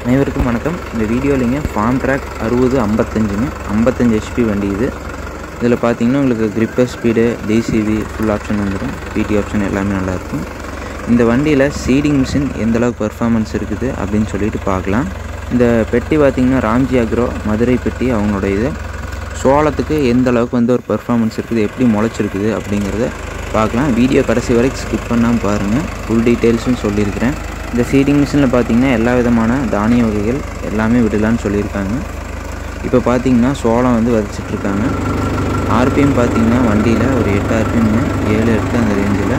அனைவருக்கும் வணக்கம். இந்த வீடியோலிங்க Farmtrac 6055 55 HP வண்டி இது. இதில் பார்த்தீங்கன்னா உங்களுக்கு gripper speed, TCV full option வந்துடும். பிடி ஆப்ஷன் எல்லாமே நல்லாயிருக்கும். இந்த வண்டியில் சீடிங் மிஷின் எந்தளவுக்கு பெர்ஃபார்மன்ஸ் இருக்குது அப்படின்னு சொல்லிட்டு பார்க்கலாம். இந்த பெட்டி பார்த்திங்கன்னா ராம்ஜி அக்ரோ மதுரை பெட்டி அவங்களோட இது. சோளத்துக்கு எந்த அளவுக்கு வந்து ஒரு பெர்ஃபார்மன்ஸ் இருக்குது, எப்படி முளைச்சிருக்குது அப்படிங்கிறத பார்க்கலாம். வீடியோ கடைசி வரைக்கும் ஸ்கிப் பண்ணாமல் பாருங்கள். ஃபுல் டீட்டெயில்ஸும் சொல்லியிருக்கிறேன். இந்த சீடிங் மிஷினில் பார்த்திங்கன்னா எல்லா விதமான தானிய வகைகள் எல்லாமே விடலான்னு சொல்லியிருக்காங்க. இப்போ பார்த்திங்கன்னா சோளம் வந்து விதைச்சிட்ருக்காங்க. ஆர்பிஎம் பார்த்திங்கன்னா வண்டியில் ஒரு 8 ஆர்பிஎம் 7-8 அந்த ரேஞ்சில்.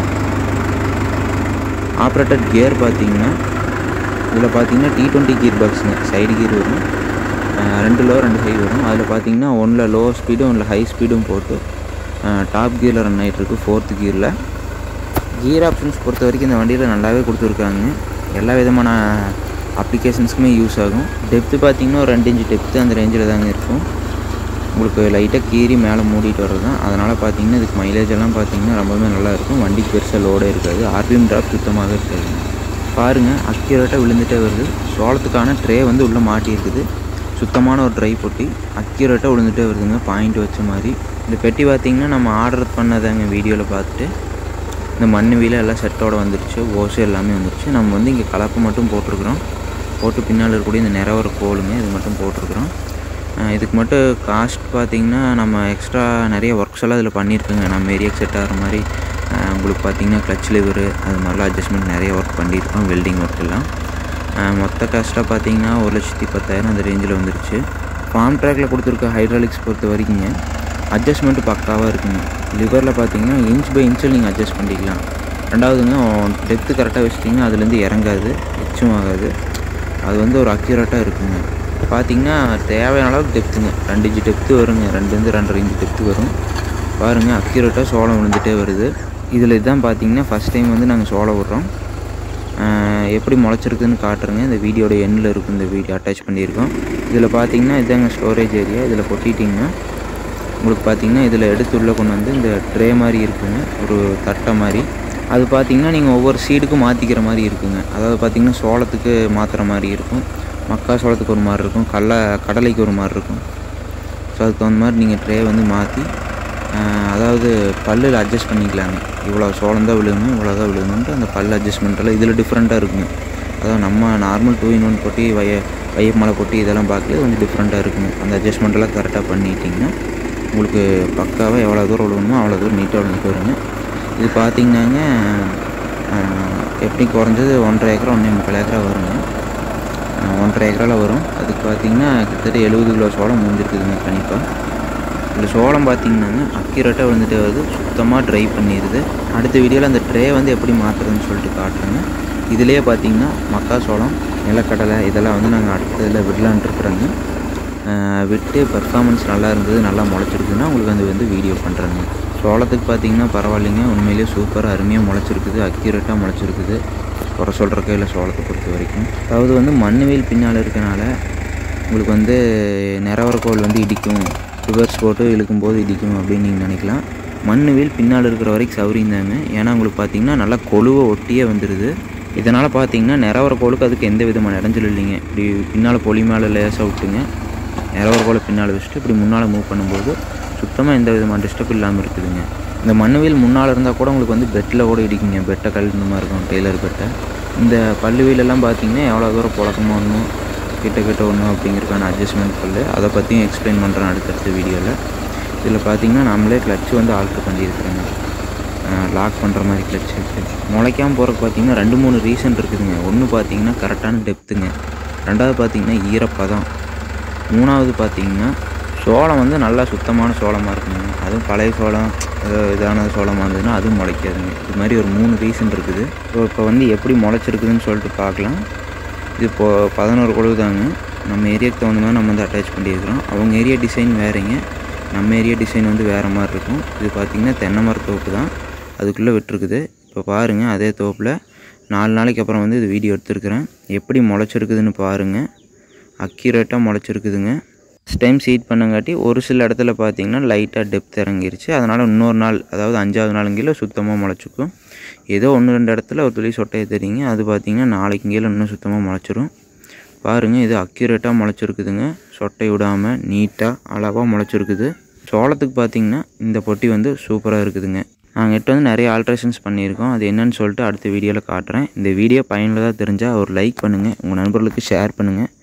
ஆப்ரேட்டட் கியர் பார்த்திங்கன்னா இதில் பார்த்திங்கன்னா T20 கியர் பாக்ஸுங்க. சைடு கியர் வரும், 2 லோ 2 ஹை வரும். அதில் பார்த்திங்கன்னா 1 லோ ஸ்பீடும் 1 ஹை ஸ்பீடும் போட்டு டாப் கியரில் ரன் ஆகிட்டுருக்கு. 4th கியரில் கியர் ஆப்ஷன்ஸ் பொறுத்த வரைக்கும் இந்த வண்டியில் நல்லாவே கொடுத்துருக்காங்க. எல்லா விதமான அப்ளிகேஷன்ஸுக்குமே யூஸ் ஆகும். டெப்த்து பார்த்திங்கன்னா ஒரு 2 இன்ச் டெப்த்து அந்த ரேஞ்சில் தாங்க இருக்கும். உங்களுக்கு லைட்டாக கீறி மேலே மூடிட்டு வர்றது தான். அதனால் பார்த்திங்கன்னா இதுக்கு மைலேஜ் எல்லாம் பார்த்திங்கன்னா ரொம்பவே நல்லாயிருக்கும். வண்டிக்கு பெருசாக லோடே இருக்காது. ஆர்பிஎம் ட்ராப் சுத்தமாக இருக்காது. பாருங்கள், அக்யூரேட்டாக விழுந்துகிட்டே வருது. சோளத்துக்கான ட்ரே வந்து உள்ளே மாட்டியிருக்குது. சுத்தமான ஒரு ட்ரை பொட்டி, அக்யூரேட்டாக விழுந்துகிட்டே வருதுங்க, பாயிண்ட் வச்ச மாதிரி. இந்த பெட்டி பார்த்திங்கன்னா நம்ம ஆர்டர் பண்ணதாங்க. வீடியோவில் பார்த்துட்டு இந்த மண் வீல எல்லாம் செட்டோடு வந்துருச்சு, ஓசு எல்லாமே வந்துருச்சு. நம்ம வந்து இங்கே கலப்பு மட்டும் போட்டிருக்கிறோம். போட்டு பின்னால் இருக்கக்கூடிய இந்த நிறவர கோலுங்க இது மட்டும் போட்டிருக்கிறோம். இதுக்கு மட்டும் காஸ்ட் பார்த்திங்கன்னா நம்ம எக்ஸ்ட்ரா நிறைய ஒர்க்ஸ் எல்லாம் இதில் பண்ணியிருக்கோங்க. நம்ம ஏரியாவுக்கு செட் ஆகிற மாதிரி உங்களுக்கு பார்த்திங்கன்னா கிளச் லிவரு அது மாதிரிலாம் அட்ஜஸ்ட்மெண்ட் நிறைய ஒர்க் பண்ணியிருக்கோம். வெல்டிங் ஒர்க் எல்லாம் மொத்த காஸ்ட்டாக பார்த்திங்கன்னா 1,10,000 அந்த ரேஞ்சில் வந்துருச்சு. Farmtracல கொடுத்துருக்க ஹைட்ராலிக்ஸ் பொறுத்த வரைக்குங்க அட்ஜஸ்ட்மெண்ட்டு பக்காவாக இருக்குங்க. லிவரில் பார்த்தீங்கன்னா இன்ச் பை இன்ச்சில் நீங்கள் அட்ஜஸ்ட் பண்ணிக்கலாம். ரெண்டாவதுங்க டெப்த்து கரெக்டாக வச்சிட்டிங்கன்னா அதுலேருந்து இறங்காது, எச்சும் ஆகாது. அது வந்து ஒரு அக்யூரேட்டாக இருக்குங்க. பார்த்திங்கன்னா தேவையான அளவுக்கு டெப்த்துங்க, 2 இன்ச் டெப்த்து வருங்க. 2 2.5 இன்ச் டெப்த்து வரும். பாருங்கள், அக்யூரேட்டாக சோளம் விழுந்துகிட்டே வருது. இதில் இதுதான் பார்த்திங்கன்னா ஃபஸ்ட் டைம் வந்து நாங்கள் சோளம் விட்றோம். எப்படி முளைச்சிருக்குதுன்னு காட்டுறேங்க. இந்த வீடியோட எண்ணில் இருக்கும், இந்த வீடியோ அட்டாச் பண்ணியிருக்கோம். இதில் பார்த்திங்கன்னா இதுதாங்க ஸ்டோரேஜ் ஏரியா. இதில் கொட்டிட்டிங்கன்னா உங்களுக்கு பார்த்திங்கன்னா இதில் எடுத்து உள்ளே கொண்டு வந்து இந்த ட்ரே மாதிரி இருக்குங்க, ஒரு தட்டை மாதிரி. அது பார்த்திங்கன்னா நீங்கள் ஒவ்வொரு சீடுக்கும் மாற்றிக்கிற மாதிரி இருக்குங்க. அதாவது பார்த்திங்கன்னா சோளத்துக்கு மாற்றுற மாதிரி இருக்கும், மக்கா சோளத்துக்கு ஒரு மாதிரி இருக்கும், கடலைக்கு ஒரு மாதிரி இருக்கும். ஸோ அதுக்கு தகுந்த மாதிரி நீங்கள் ட்ரே வந்து மாற்றி அதாவது பல்லில் அட்ஜஸ்ட் பண்ணிக்கலாங்க. இவ்வளோ சோளம் தான் விழுகணும், இவ்வளோ தான் விழுகணுன்ட்டு அந்த பல் அட்ஜஸ்ட்மெண்ட்டெல்லாம் இதில் டிஃப்ரெண்ட்டாக இருக்குங்க. அதாவது நம்ம நார்மல் 2-in-1 பொட்டி வையமலை பொட்டி இதெல்லாம் பார்க்கல கொஞ்சம் டிஃப்ரெண்ட்டாக இருக்குங்க. அந்த அட்ஜஸ்ட்மெண்ட்டெல்லாம் கரெக்டாக பண்ணிட்டிங்கன்னா உங்களுக்கு பக்காவாக எவ்வளோ தூரம் விழுகணுமோ அவ்வளோ தூரம் நீட்டாக விழுந்துட்டு வருங்க. இது பார்த்திங்கன்னாங்க எப்படி குறைஞ்சது 1.5 ஏக்கரா 1.25 ஏக்கரா வருங்க. 1.5 ஏக்கராவில் வரும். அதுக்கு பார்த்திங்கன்னா கிட்டத்தட்ட 70 கிலோ சோளம் முடிஞ்சிருக்குதுங்க கண்டிப்பாக. இதில் சோளம் பார்த்திங்கன்னாங்க அக்யூரேட்டாக விழுந்துட்டே வருது, சுத்தமாக ட்ரை பண்ணிடுது. அடுத்த வீடியோவில் அந்த ட்ரே வந்து எப்படி மாற்றுறதுன்னு சொல்லிட்டு காட்டுறேங்க. இதிலே பார்த்திங்கன்னா மக்காசோளம், நிலக்கடலை இதெல்லாம் வந்து நாங்கள் அடுத்ததில் விடலான்ட்டு இருக்கிறோங்க. விட்டு பெர்ஃபார்மன்ஸ் நல்லா இருந்தது, நல்லா முளைச்சிருக்குதுன்னா உங்களுக்கு அந்த வந்து வீடியோ பண்ணுறேங்க. சோளத்துக்கு பார்த்திங்கன்னா பரவாயில்லைங்க, உண்மையிலேயே சூப்பராக அருமையாக முளைச்சிருக்குது, அக்யூரேட்டாக முளைச்சிருக்குது. குறை சொல்கிற கையில் சோளத்தை பொறுத்த வரைக்கும். அதாவது வந்து மண் வீல் பின்னால் இருக்கனால உங்களுக்கு வந்து நிறவரக்கோல் வந்து இடிக்கும், ரிவர்ஸ் போட்டு இழுக்கும்போது இடிக்கும் அப்படின்னு நீங்கள் நினைக்கலாம். மண் வீல் பின்னால் இருக்கிற வரைக்கும் சௌரிந்தாங்க. ஏன்னா உங்களுக்கு பார்த்திங்கன்னா நல்லா கொழுவை ஒட்டியே வந்துடுது. இதனால் பார்த்திங்கன்னா நிறவரக்கோலுக்கு அதுக்கு எந்த விதமான இடைஞ்சல் இல்லைங்க. இப்படி பின்னால் பொலி மேலே லேசாக விட்டுங்க, நிறவரக்கோலை பின்னால் வச்சுட்டு இப்படி முன்னால் மூவ் பண்ணும்போது சுத்தமாக எந்த விதமான டிஸ்டர்ப் இல்லாமல் இருக்குதுங்க. இந்த மண் வீல் முன்னால் இருந்தால் கூட உங்களுக்கு வந்து பெட்டில் கூட இடிக்குங்க, பெட்டை கழட்டுன மாதிரி இருக்கும், டெய்லர் பெட்டை. இந்த பல்லு வீலெல்லாம் பார்த்திங்கன்னா எவ்வளோ தூரம் புழக்கமாக ஒன்றும் கிட்ட ஒன்றும் அப்படிங்கிறதுக்கான அட்ஜஸ்ட்மெண்ட் பல்லு, அதை பற்றியும் எக்ஸ்பிளைன் பண்ணுறேன் அடுத்தடுத்த வீடியோவில். இதில் பார்த்திங்கன்னா நம்மளே கிளச்சு வந்து ஆல்ட்ரு பண்ணியிருக்கிறேங்க, லாக் பண்ணுற மாதிரி கிளச் இருக்குது. முளைக்காமல் போகிறதுக்கு பார்த்திங்கன்னா 2-3 ரீசன் இருக்குதுங்க. ஒன்று பார்த்திங்கன்னா கரெக்டான டெப்த்துங்க, ரெண்டாவது பார்த்திங்கன்னா ஈரப்பதம், மூணாவது பார்த்திங்கன்னா சோளம் வந்து நல்லா சுத்தமான சோளமாக இருக்குங்க. அதுவும் பழைய சோளம் இதான சோளமாக இருந்ததுன்னா அதுவும் முளைக்காதுங்க. இது மாதிரி ஒரு 3 ரீசன் இருக்குது. இப்போ வந்து எப்படி முளைச்சிருக்குதுன்னு சொல்லிட்டு பார்க்கலாம். இது இப்போது 11 கொழுவு தாங்க. நம்ம ஏரியாவுக்கு தகுந்த மாதிரி நம்ம வந்து அட்டாச் பண்ணியிருக்கிறோம். அவங்க ஏரியா டிசைன் வேறுங்க, நம்ம ஏரியா டிசைன் வந்து வேறு மாதிரி இருக்கும். இது பார்த்திங்கன்னா தென்னை மர தோப்பு தான், அதுக்குள்ளே விட்டுருக்குது. இப்போ பாருங்கள், அதே தோப்பில் 4 நாளைக்கு அப்புறம் வந்து இது வீடியோ எடுத்துருக்குறேன். எப்படி முளைச்சிருக்குதுன்னு பாருங்கள், அக்யூரேட்டாக முளைச்சிருக்குதுங்க. ஃபஸ்ட் டைம் சீட் பண்ணங்காட்டி ஒரு சில இடத்துல பார்த்திங்கன்னா லைட்டாக டெப்த் இறங்கிருச்சு. அதனால் இன்னொரு நாள், அதாவது 5வது நாளுங்கில சுத்தமாக முளைச்சிக்கும். ஏதோ 1-2 இடத்துல ஒரு துளி சொட்டையை தெரியுங்க, அது பார்த்திங்கன்னா நாளைக்கு கீழே இன்னும் சுத்தமாக முளைச்சிரும். பாருங்கள், இது அக்யூரேட்டாக முளைச்சிருக்குதுங்க. சொட்டை விடாமல் நீட்டாக அளவாக முளைச்சிருக்குது. சோளத்துக்கு பார்த்திங்கன்னா இந்த பொட்டி வந்து சூப்பராக இருக்குதுங்க. நாங்கள் எட்டு வந்து நிறைய ஆல்ட்ரேஷன்ஸ் பண்ணியிருக்கோம். அது என்னன்னு சொல்லிட்டு அடுத்த வீடியோவில் காட்டுறேன். இந்த வீடியோ பயனுள்ளதாக தெரிஞ்சால் ஒரு லைக் பண்ணுங்கள், உங்கள் நண்பர்களுக்கு ஷேர் பண்ணுங்கள்.